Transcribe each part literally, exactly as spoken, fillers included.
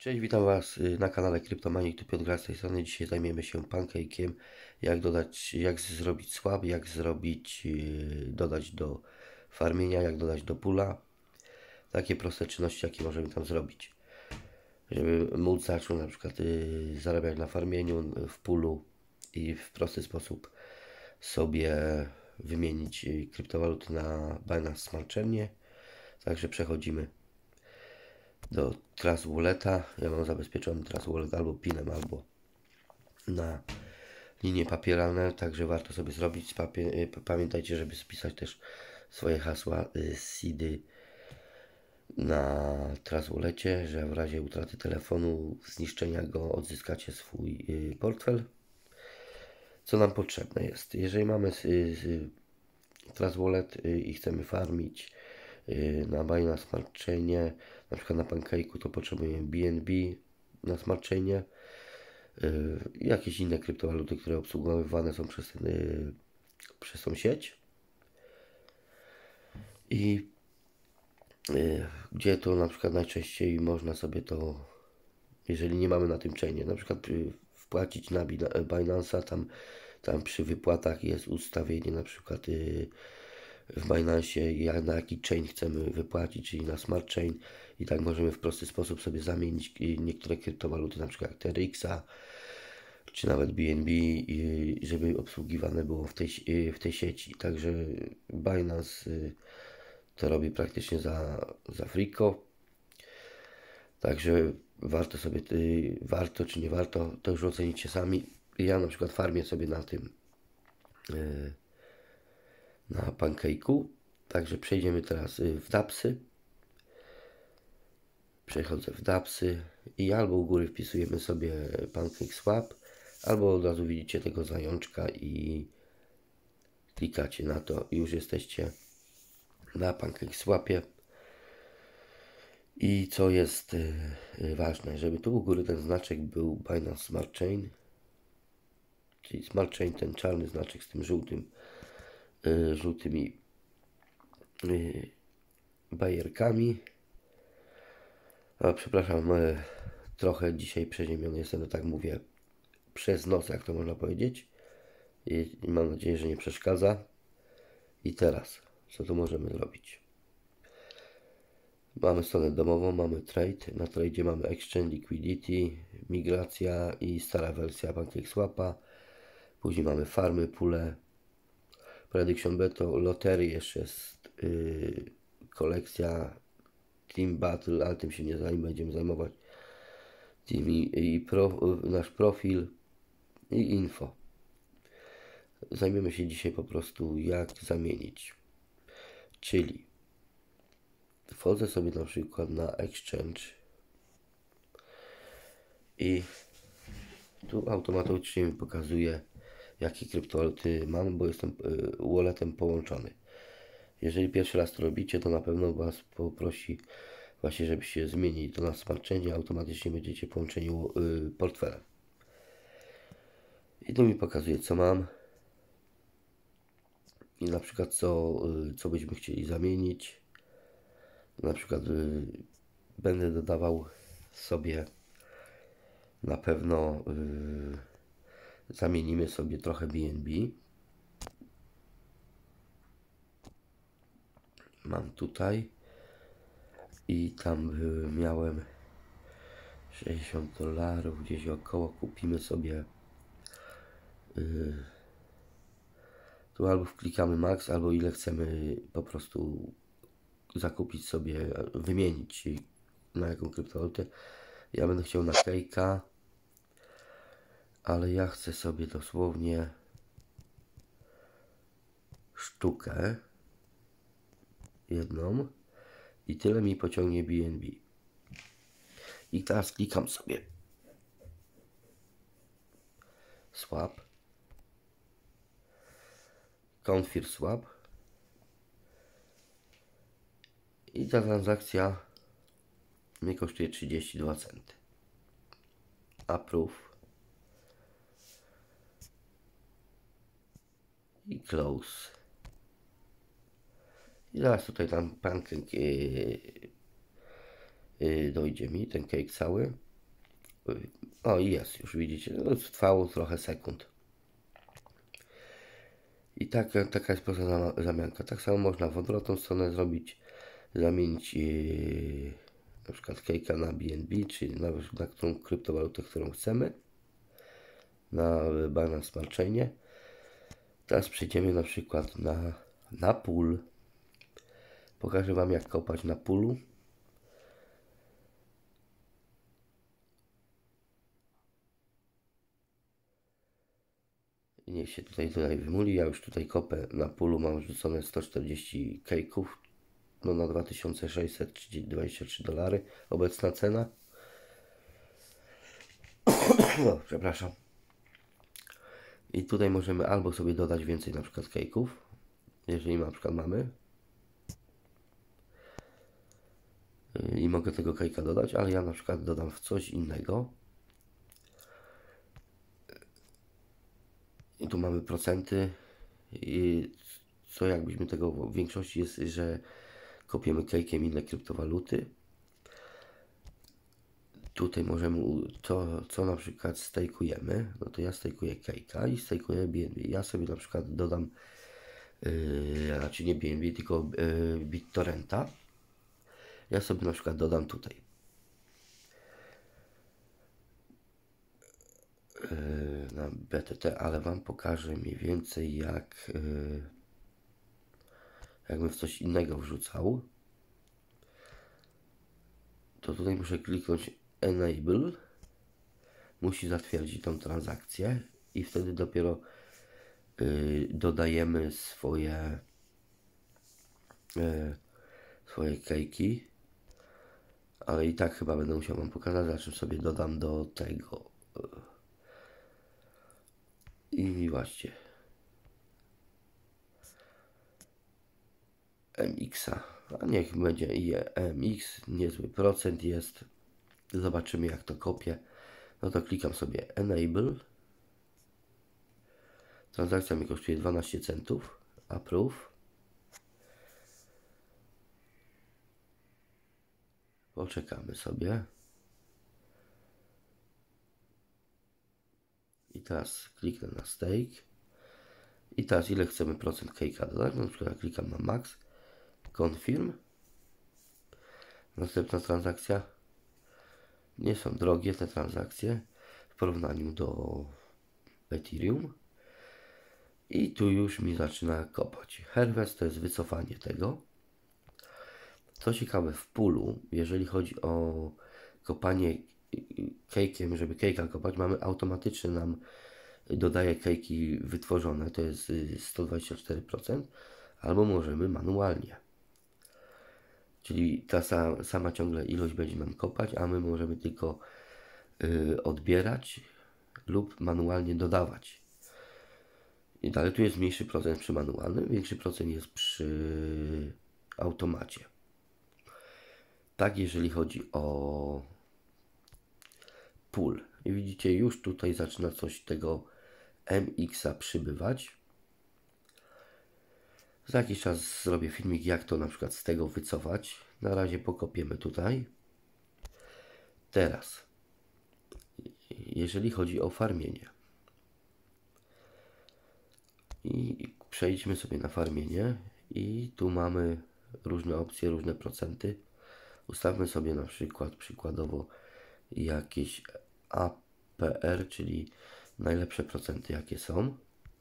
Cześć, witam Was y, na kanale Kryptomanik, tu Piotr Gra z tej strony. Dzisiaj zajmiemy się pancake'iem, jak dodać, jak zrobić swap, jak zrobić, yy, dodać do farmienia, jak dodać do pula. Takie proste czynności, jakie możemy tam zrobić, żeby móc zacząć na przykład yy, zarabiać na farmieniu, w pulu i w prosty sposób sobie wymienić yy, kryptowaluty na Binance Smart Chainie. Także przechodzimy do Trust Walleta. Ja mam zabezpieczony Trust Wallet albo pinem, albo na linie papieralne, także warto sobie zrobić. Pamiętajcie, żeby spisać też swoje hasła seedy na Trust Wallecie, że w razie utraty telefonu, zniszczenia go, odzyskacie swój portfel. Co nam potrzebne jest? Jeżeli mamy Trust Wallet i chcemy farmić na Binance Smart Chainie, na przykład na Pancake'u, to potrzebujemy B N B na Smart Chainie, jakieś inne kryptowaluty, które obsługiwane są przez, ten, przez tą sieć i gdzie to na przykład najczęściej można sobie to, jeżeli nie mamy na tym chainie, na przykład wpłacić na Binance'a, tam, tam przy wypłatach jest ustawienie na przykład w Binance'ie, na jaki chain chcemy wypłacić, czyli na Smart Chain, i tak możemy w prosty sposób sobie zamienić niektóre kryptowaluty, na przykład T R X-a, czy nawet B N B, żeby obsługiwane było w tej, w tej sieci. Także Binance to robi praktycznie za, za friko. Także warto sobie, warto czy nie warto, to już ocenicie sami. Ja na przykład farmię sobie na tym na Pancake'u. Także przejdziemy teraz w dapsy. Przechodzę w dapsy i albo u góry wpisujemy sobie PancakeSwap, albo od razu widzicie tego zajączka i klikacie na to i już jesteście na PancakeSwapie. I co jest ważne, żeby tu u góry ten znaczek był Binance Smart Chain, czyli Smart Chain, ten czarny znaczek z tym żółtym, żółtymi bajerkami. A, przepraszam, trochę dzisiaj przeziębiony jestem, no tak mówię, przez nos, jak to można powiedzieć. I, i mam nadzieję, że nie przeszkadza. I teraz, co tu możemy zrobić? Mamy stronę domową, mamy trade. Na tradzie mamy exchange, liquidity, migracja i stara wersja PancakeSwapa. Później mamy farmy, pule, prediction beto, lotery, jeszcze jest yy, kolekcja, team battle, ale tym się nie zajmę, będziemy zajmować. Team i, i pro, nasz profil i info. Zajmiemy się dzisiaj po prostu jak zamienić. Czyli wchodzę sobie na przykład na exchange i tu automatycznie mi pokazuje, jakie kryptowaluty mam, bo jestem walletem połączony. Jeżeli pierwszy raz to robicie, to na pewno Was poprosi właśnie, żebyście zmienili to na Smart Chainie, automatycznie będziecie połączeni portfelem. I tu mi pokazuje, co mam i na przykład co, co byśmy chcieli zamienić. Na przykład będę dodawał sobie, na pewno zamienimy sobie trochę B N B. Mam tutaj i tam miałem sześćdziesiąt dolarów, gdzieś około. Kupimy sobie yy, tu albo wklikamy max, albo ile chcemy po prostu zakupić sobie, wymienić na jaką kryptowalutę. Ja będę chciał na Cake'a, ale ja chcę sobie dosłownie sztukę jedną i tyle mi pociągnie B N B. I teraz klikam sobie swap, confirm swap i ta transakcja mnie kosztuje trzydzieści dwa centy. Approve i close. I zaraz tutaj tam pancake yy, yy, dojdzie mi, ten cake cały. O, i jest, już widzicie, no, trwało trochę sekund. I tak, taka jest prosta zamianka. Tak samo można w odwrotną stronę zrobić, zamienić yy, na przykład Cake'a na B N B, czyli na, na którą kryptowalutę, którą chcemy, na Binance Smart Chainie. Teraz przejdziemy na przykład na, na pool. Pokażę Wam, jak kopać na poolu. Niech się tutaj, tutaj wymuli. Ja już tutaj kopę na poolu, mam rzucone sto czterdzieści cake'ów. No na dwa tysiące sześćset dwadzieścia trzy dolary obecna cena. No, przepraszam. I tutaj możemy albo sobie dodać więcej na przykład cake'ów, jeżeli na przykład mamy. I mogę tego cake'a dodać, ale ja na przykład dodam w coś innego. I tu mamy procenty. I co jakbyśmy tego w większości jest, że kopiemy cake'iem inne kryptowaluty. Tutaj możemy, to co na przykład stajkujemy, no to ja stajkuję cake'a i stajkuję B N B. Ja sobie na przykład dodam, yy, raczej nie B N B, tylko yy, BitTorrenta. Ja sobie na przykład dodam tutaj. Yy, na B T T, ale Wam pokażę mniej więcej jak, yy, jakbym w coś innego wrzucał. To tutaj muszę kliknąć Enable. Musi zatwierdzić tą transakcję i wtedy dopiero yy, dodajemy swoje yy, swoje cake'i. Ale i tak chyba będę musiał Wam pokazać, za czym sobie dodam do tego. I właśnie M X-a, a niech będzie i M X, niezły procent jest. Zobaczymy, jak to kopię. No to klikam sobie Enable. Transakcja mi kosztuje dwanaście centów. Approve. Poczekamy sobie. I teraz kliknę na stake. I teraz ile chcemy procent cake'a dodać. Na przykład klikam na max. Confirm. Następna transakcja. Nie są drogie te transakcje w porównaniu do Ethereum. I tu już mi zaczyna kopać. Harvest to jest wycofanie tego. Co ciekawe, w poolu, jeżeli chodzi o kopanie cake'iem, żeby cake'a kopać, mamy automatycznie nam dodaje cake'i wytworzone, to jest sto dwadzieścia cztery procent, albo możemy manualnie. Czyli ta sama, sama ciągle ilość będzie nam kopać, a my możemy tylko y, odbierać lub manualnie dodawać. I dalej tu jest mniejszy procent przy manualnym, większy procent jest przy automacie. Tak, jeżeli chodzi o pool. I widzicie, już tutaj zaczyna coś tego M X-a przybywać. Za jakiś czas zrobię filmik, jak to na przykład z tego wycofać. Na razie pokopiemy tutaj. Teraz, jeżeli chodzi o farmienie. I przejdźmy sobie na farmienie. I tu mamy różne opcje, różne procenty. Ustawmy sobie na przykład, przykładowo, jakieś A P R, czyli najlepsze procenty, jakie są.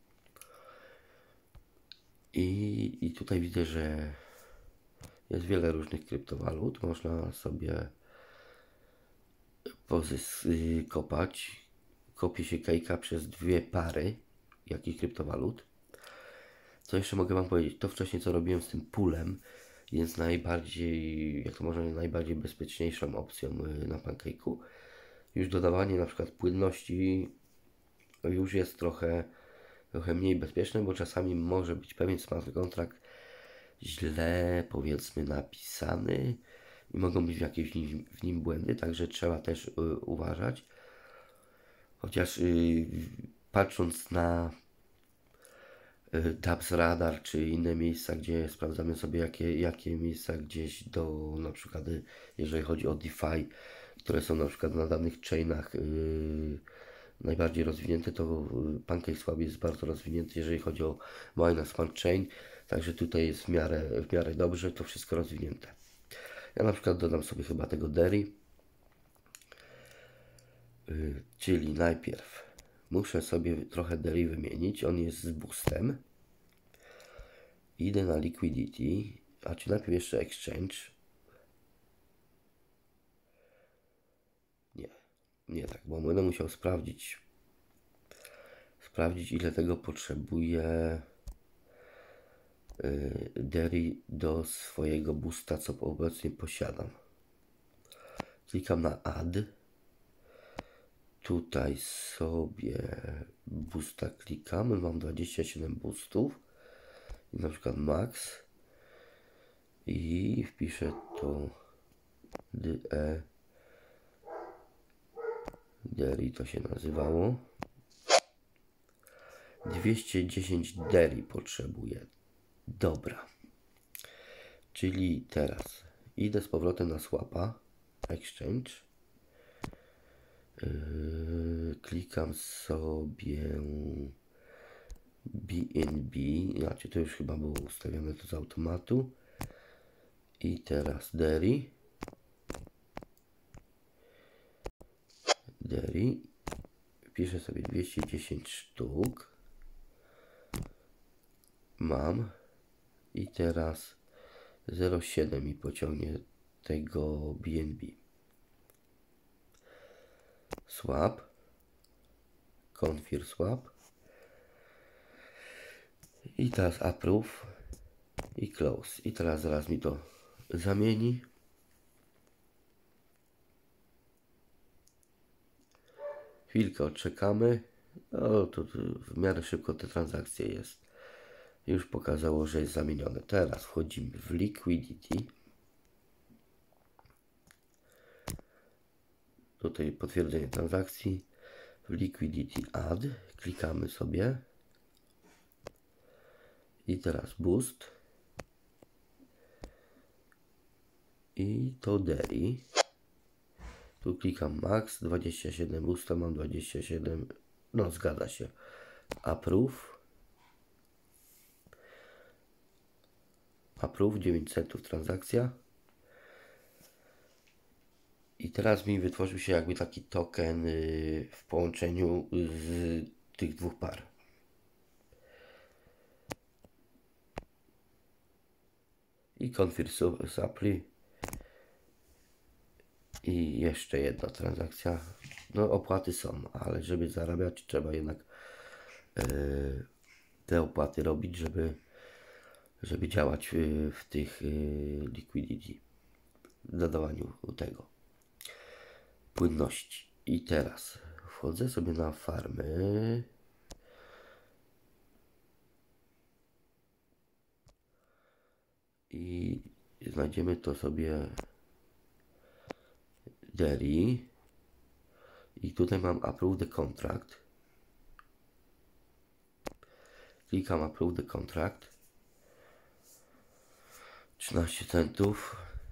I, I tutaj widzę, że jest wiele różnych kryptowalut. Można sobie kopać. Kopie się cake'a przez dwie pary jakichś kryptowalut. Co jeszcze mogę Wam powiedzieć? To wcześniej, co robiłem z tym poolem, jest najbardziej, jak to może najbardziej bezpieczniejszą opcją na Pancake'u. Już dodawanie na przykład płynności już jest trochę, trochę mniej bezpieczne, bo czasami może być pewien smart contract źle, powiedzmy, napisany i mogą być jakieś w nim, w nim błędy, także trzeba też y, uważać. Chociaż y, patrząc na y, Tapsradar czy inne miejsca, gdzie sprawdzamy sobie jakie, jakie miejsca gdzieś do, na przykład y, jeżeli chodzi o DeFi, które są na przykład na danych chainach yy, najbardziej rozwinięte, to PancakeSwap jest bardzo rozwinięty, jeżeli chodzi o Binance Smart Chain, także tutaj jest w miarę, w miarę dobrze to wszystko rozwinięte. Ja na przykład dodam sobie chyba tego Derry, yy, czyli najpierw muszę sobie trochę Derry wymienić, on jest z boostem. Idę na Liquidity, a czy najpierw jeszcze Exchange. Nie, nie tak, bo będę musiał sprawdzić, sprawdzić ile tego potrzebuje yy, Derry do swojego boosta, co obecnie posiadam. Klikam na Add. Tutaj sobie boosta klikamy, mam dwadzieścia siedem boostów. I na przykład max. I wpiszę to DE. Derry to się nazywało. dwieście dziesięć Derry potrzebuję. Dobra. Czyli teraz idę z powrotem na swapa. Exchange. Yy, klikam sobie B N B. Znaczy to już chyba było ustawione to z automatu. I teraz Derry. Derry. Piszę sobie dwieście dziesięć sztuk. Mam. I teraz zero przecinek siedem mi pociągnie tego B N B. Swap. Confirm swap. I teraz approve. I close. I teraz zaraz mi to zamieni. Chwilkę odczekamy. No to, to w miarę szybko te transakcje jest. Już pokazało, że jest zamienione. Teraz wchodzimy w Liquidity. Tutaj potwierdzenie transakcji. W Liquidity Add. Klikamy sobie. I teraz Boost. I to Derry. Tu klikam Max. dwadzieścia siedem boosta. Mam dwadzieścia siedem. No zgadza się. Approve. Approve. dziewięćset transakcja. I teraz mi wytworzył się jakby taki token w połączeniu z tych dwóch par. I Confirm Supply. I jeszcze jedna transakcja. No opłaty są, ale żeby zarabiać trzeba jednak yy, te opłaty robić, żeby, żeby działać w, w tych yy, liquidity. W dodawaniu tego płynności. I teraz wchodzę sobie na farmy. I znajdziemy to sobie Derry. I tutaj mam Approve the Contract. Klikam Approve the Contract. trzynaście centów.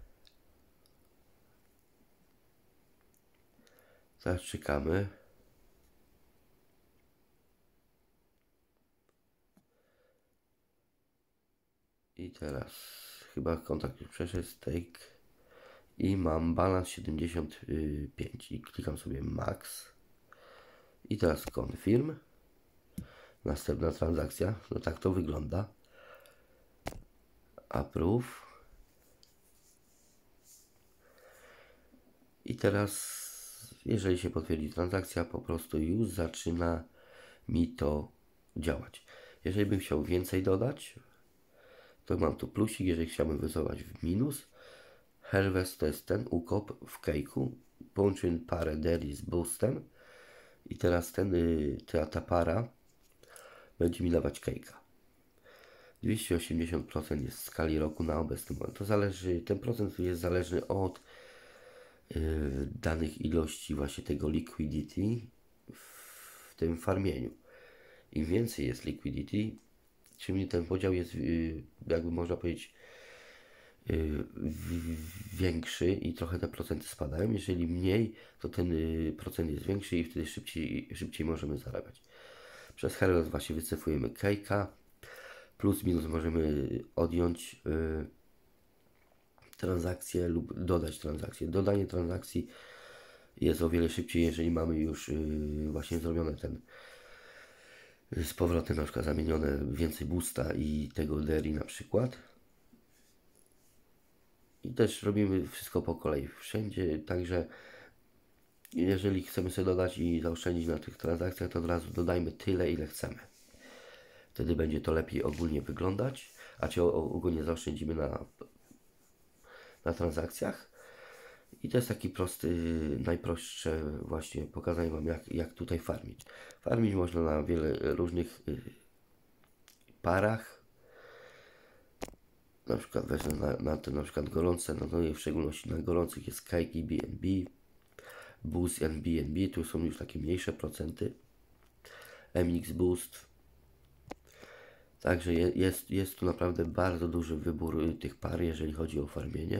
Teraz czekamy. I teraz chyba kontakt już przeszedł, stake. I mam balans siedemdziesiąt pięć. I klikam sobie Max. I teraz Confirm. Następna transakcja. No tak to wygląda. Approve. I teraz, jeżeli się potwierdzi transakcja, po prostu już zaczyna mi to działać. Jeżeli bym chciał więcej dodać, to mam tu plusik. Jeżeli chciałbym wycofać w minus, Harvest to jest ten ukop w cake'u. Połączyłem parę Derry z boostem. I teraz ten, ta, ta para będzie mi dawać cake'a. dwieście osiemdziesiąt procent jest w skali roku na obecny moment. To zależy, ten procent jest zależny od yy, danych ilości właśnie tego liquidity w tym farmieniu. Im więcej jest liquidity, czym ten podział jest, yy, jakby można powiedzieć, y, w- większy i trochę te procenty spadają. Jeżeli mniej, to ten y, procent jest większy i wtedy szybciej, szybciej możemy zarabiać. Przez Helios właśnie wycofujemy kejka. Plus minus możemy odjąć y, transakcję lub dodać transakcję. Dodanie transakcji jest o wiele szybciej, jeżeli mamy już y, właśnie zrobione ten y, z powrotem, na przykład zamienione więcej boosta i tego D R I na przykład. I też robimy wszystko po kolei wszędzie, także jeżeli chcemy sobie dodać i zaoszczędzić na tych transakcjach, to od razu dodajmy tyle, ile chcemy. Wtedy będzie to lepiej ogólnie wyglądać, a czy ogólnie zaoszczędzimy na, na transakcjach. I to jest taki prosty, najprostsze właśnie pokazanie Wam, jak, jak tutaj farmić. Farmić można na wiele różnych parach. Na przykład wezmę na, na te na przykład gorące, no to w szczególności na gorących jest Cake i B N B, Boost and B N B, tu są już takie mniejsze procenty. M X Boost. Także je, jest, jest tu naprawdę bardzo duży wybór tych par, jeżeli chodzi o farmienie.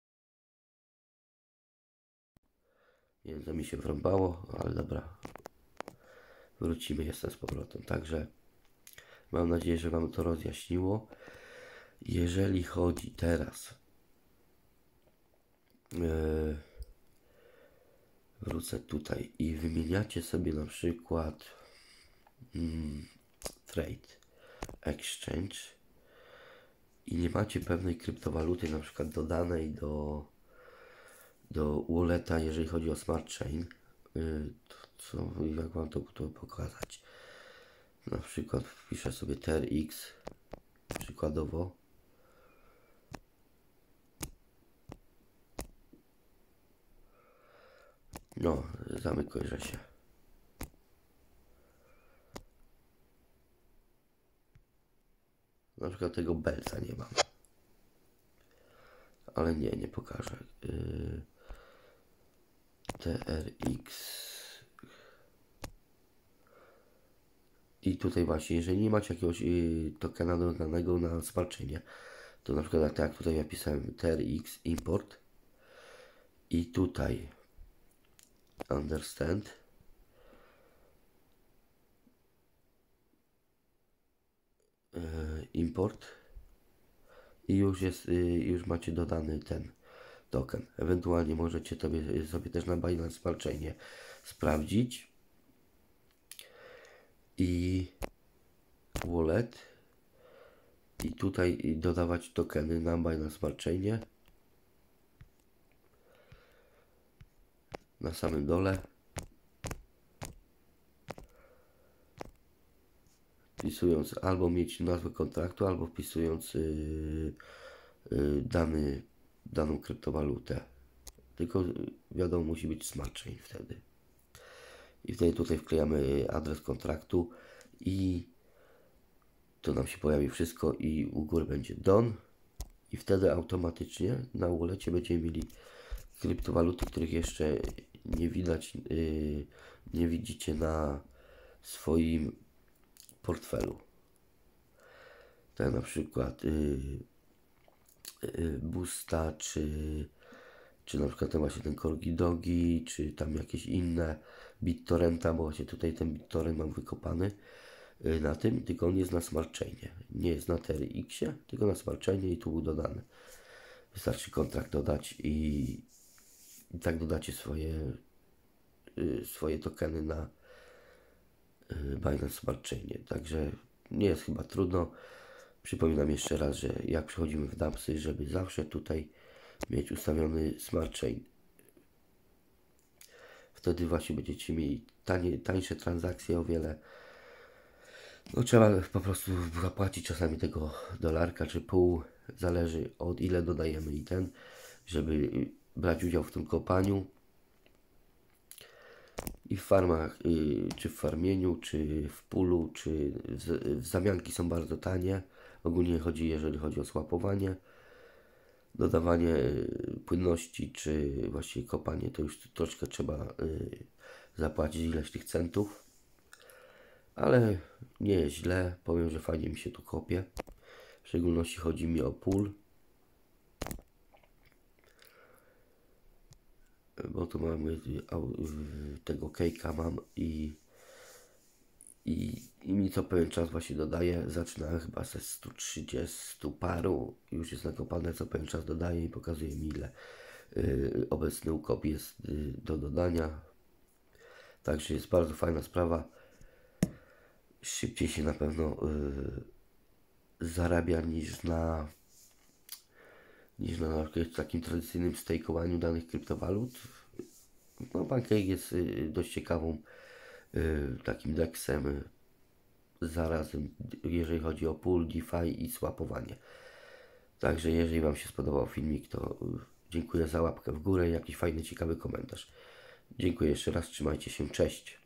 Nie wiem, co mi się wrąbało, ale dobra. Wrócimy jeszcze z powrotem. Także mam nadzieję, że Wam to rozjaśniło. Jeżeli chodzi teraz, yy, wrócę tutaj i wymieniacie sobie na przykład mm, trade, exchange i nie macie pewnej kryptowaluty na przykład dodanej do, do walleta, jeżeli chodzi o smart chain, yy, to co, jak Wam to, to pokazać? Na przykład wpiszę sobie T R X przykładowo. No, zamykaj się. Na przykład tego belca nie mam. Ale nie, nie pokażę. Yy, T R X. I tutaj właśnie, jeżeli nie macie jakiegoś yy, tokena dodanego na smart chainie, to na przykład jak, jak tutaj napisałem T R X import i tutaj understand yy, import i już jest, yy, już macie dodany ten token. Ewentualnie możecie sobie, sobie też na Binance Smart Chainie sprawdzić i wallet i tutaj dodawać tokeny na Binance Smart Chainie na samym dole, wpisując albo mieć nazwę kontraktu, albo wpisując yy, yy, dany, daną kryptowalutę, tylko wiadomo, musi być Smart Chain wtedy. I wtedy tutaj wklejamy adres kontraktu i to nam się pojawi wszystko i u góry będzie done i wtedy automatycznie na wallecie będziemy mieli kryptowaluty, których jeszcze nie widać, yy, nie widzicie na swoim portfelu. Tak na przykład yy, yy, Boosta, czy, czy na przykład ten właśnie ten Corgi Dogi, czy tam jakieś inne BitTorrenta, bo właśnie tutaj ten BitTorrent mam wykopany yy, na tym, tylko on jest na Smart Chainie. Nie jest na T R X-ie, tylko na Smart Chainie i tu był dodany. Wystarczy kontrakt dodać i, i tak dodacie swoje yy, swoje tokeny na Binance Smart Chainie. Także nie jest chyba trudno. Przypominam jeszcze raz, że jak przechodzimy w dapsy, żeby zawsze tutaj mieć ustawiony Smart Chain. Wtedy właśnie będziecie mieli tanie, tańsze transakcje o wiele. No trzeba po prostu zapłacić czasami tego dolarka czy pół. Zależy od ile dodajemy i ten, żeby brać udział w tym kopaniu. I w farmach, y, czy w farmieniu, czy w pulu, czy w, w zamianki są bardzo tanie. Ogólnie chodzi, jeżeli chodzi o swapowanie, dodawanie y, płynności, czy właściwie kopanie, to już troszkę trzeba y, zapłacić ileś tych centów. Ale nie jest źle, powiem, że fajnie mi się tu kopie. W szczególności chodzi mi o pool. no to mamy y, au- y, tego cake'a mam i, i, i mi co pewien czas właśnie dodaje. Zaczynałem chyba ze stu trzydziestu paru, już jest nakopane, co pewien czas dodaje i pokazuje mi ile y, obecny ukop jest y, do dodania. Także jest bardzo fajna sprawa. Szybciej się na pewno y, zarabia niż na niż na, na przykład takim tradycyjnym stejkowaniu danych kryptowalut. No, Pancake jest y, dość ciekawą y, takim deksem y, zarazem, jeżeli chodzi o pool, DeFi i swapowanie. Także jeżeli Wam się spodobał filmik, to y, dziękuję za łapkę w górę i jakiś fajny, ciekawy komentarz. Dziękuję jeszcze raz, trzymajcie się, cześć.